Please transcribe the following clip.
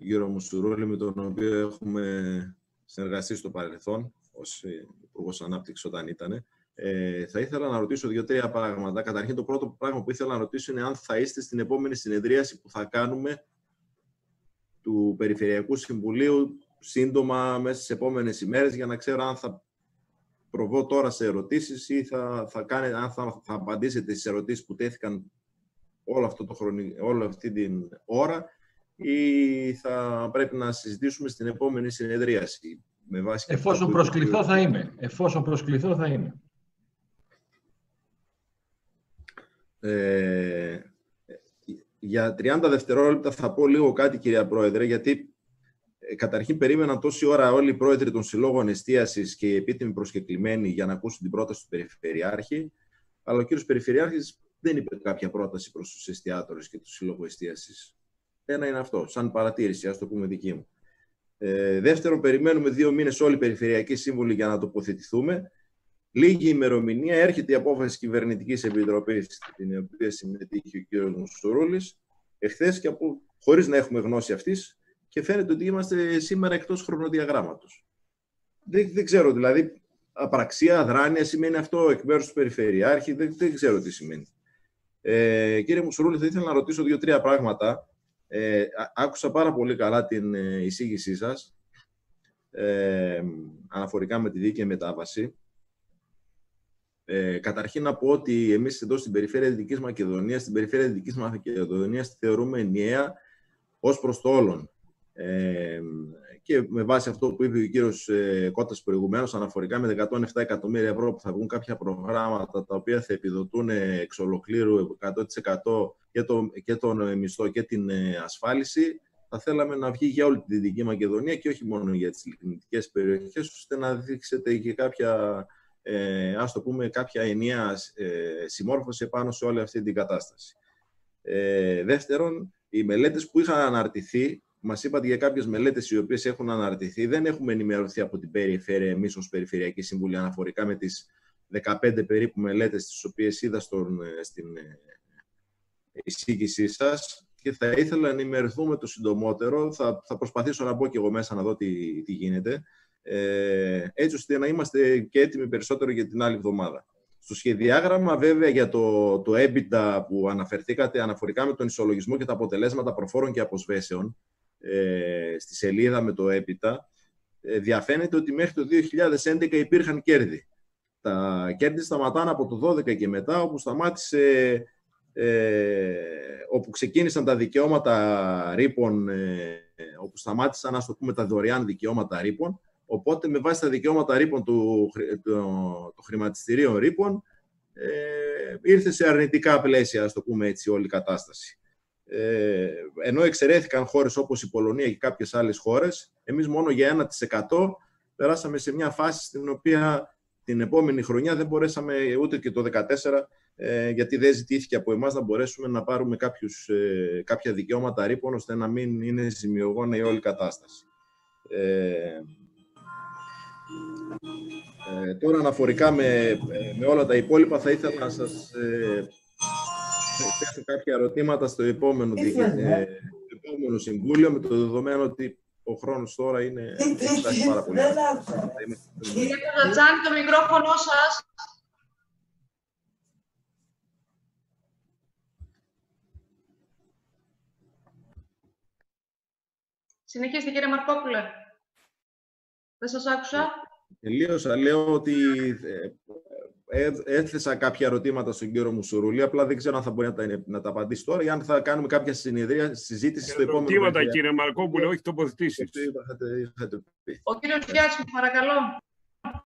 κύριο Μουσουρούλη, με τον οποίο έχουμε συνεργαστεί στο παρελθόν, ως Υπουργός Ανάπτυξης όταν ήταν. Θα ήθελα να ρωτήσω 2-3 πράγματα. Καταρχήν, το πρώτο πράγμα που ήθελα να ρωτήσω είναι αν θα είστε στην επόμενη συνεδρίαση που θα κάνουμε του Περιφερειακού Συμβουλίου σύντομα μέσα στις επόμενες ημέρες, για να ξέρω αν θα προβώ τώρα σε ερωτήσεις ή αν θα απαντήσετε στις ερωτήσεις που τέθηκαν όλη αυτή την ώρα, ή θα πρέπει να συζητήσουμε στην επόμενη συνεδρίαση. Με βάση Εφόσον προσκληθώ θα είμαι. Εφόσον προσκληθώ θα είμαι. Για 30 δευτερόλεπτα θα πω λίγο κάτι, κυρία Πρόεδρε, γιατί καταρχήν περίμεναν τόση ώρα όλοι οι πρόεδροι των συλλόγων εστίασης και οι επίτιμοι προσκεκλημένοι για να ακούσουν την πρόταση του Περιφερειάρχη, αλλά ο κύριος Περιφερειάρχης δεν είπε κάποια πρόταση προς τους εστιατόρες και του Συλλόγου Εστίασης. Ένα είναι αυτό, σαν παρατήρηση, ας το πούμε δική μου. Δεύτερον, περιμένουμε 2 μήνες όλοι οι Περιφερειακοί Σύμβουλοι για να τοποθετηθούμε. Λίγη ημερομηνία, έρχεται η απόφαση της Κυβερνητικής Επιτροπής, στην οποία συμμετείχε ο κ. Μουσουρούλης εχθές, και χωρίς να έχουμε γνώση αυτής, και φαίνεται ότι είμαστε σήμερα εκτός χρονοδιαγράμματος. Δεν ξέρω, δηλαδή, απραξία, αδράνεια σημαίνει αυτό εκ μέρους του Περιφερειάρχη, δεν ξέρω τι σημαίνει. Κύριε Μουσουρούλη, θα ήθελα να ρωτήσω 2-3 πράγματα. Άκουσα πάρα πολύ καλά την εισήγησή σας αναφορικά με τη δίκαιη μετάβαση. Καταρχήν να πω ότι εμείς εδώ στην περιφέρεια Δυτικής Μακεδονίας, τη θεωρούμε ενιαία ως προς το όλον. Και με βάση αυτό που είπε ο κύριος Κώτας προηγουμένως, αναφορικά με 107 εκατομμύρια ευρώ που θα βγουν κάποια προγράμματα τα οποία θα επιδοτούν εξ ολοκλήρου 100% και τον μισθό και την ασφάλιση, θα θέλαμε να βγει για όλη τη Δυτική Μακεδονία και όχι μόνο για τις λιγνητικές περιοχές, ώστε να δείξετε και κάποια, ας το πούμε, κάποια ενιαία συμμόρφωση πάνω σε όλη αυτή την κατάσταση. Δεύτερον, οι μελέτες που είχαν αναρτηθεί, μας είπατε για κάποιες μελέτες οι οποίες έχουν αναρτηθεί, δεν έχουμε ενημερωθεί από την περιφέρεια εμείς ως Περιφερειακή Σύμβουλη αναφορικά με τις 15 περίπου μελέτες τις οποίες είδα στην εισήγησή σας, και θα ήθελα να ενημερωθούμε το συντομότερο. Θα προσπαθήσω να μπω και εγώ μέσα να δω τι γίνεται, έτσι ώστε να είμαστε και έτοιμοι περισσότερο για την άλλη εβδομάδα. Στο σχεδιάγραμμα, βέβαια, για το EBITDA που αναφερθήκατε αναφορικά με τον ισολογισμό και τα αποτελέσματα προφόρων και αποσβέσεων, στη σελίδα με το EBITDA, διαφαίνεται ότι μέχρι το 2011 υπήρχαν κέρδη. Τα κέρδη σταματάνε από το 2012 και μετά, όπου ξεκίνησαν τα δικαιώματα ρήπων, όπου σταμάτησαν, ας το πούμε, τα δωρεάν δικαιώματα ρήπων. Οπότε, με βάση τα δικαιώματα ρήπων του χρηματιστηρίων ρήπων, ήρθε σε αρνητικά πλαίσια, ας το πούμε έτσι, όλη η κατάσταση. Ενώ εξαιρέθηκαν χώρες όπως η Πολωνία και κάποιες άλλες χώρες, εμείς μόνο για 1% περάσαμε σε μια φάση στην οποία την επόμενη χρονιά δεν μπορέσαμε, ούτε και το 2014, γιατί δεν ζητήθηκε από εμάς να μπορέσουμε να πάρουμε κάποια δικαιώματα ρήπων, ώστε να μην είναι ζημιογόνα η όλη κατάσταση. Τώρα, αναφορικά με όλα τα υπόλοιπα, θα ήθελα να σας θέσω κάποια ερωτήματα στο επόμενο Συμβούλιο, με το δεδομένο ότι ο χρόνος τώρα είναι πάρα πολύ. Κύριε Καζατζάκη, το μικρόφωνο σας. Συνεχίστε, κύριε Μαρκόπουλε. Δεν σας άκουσα. Τελείωσα. Λέω ότι έθεσα κάποια ερωτήματα στον κύριο Μουσουρούλη, απλά δεν ξέρω αν θα μπορεί να τα απαντήσει τώρα ή αν θα κάνουμε κάποια συζήτηση στο επόμενο. Ερωτήματα, κύριε Μαρκόπουλε, όχι τοποθετήσεις. Ο κύριος Γιάτσης, παρακαλώ.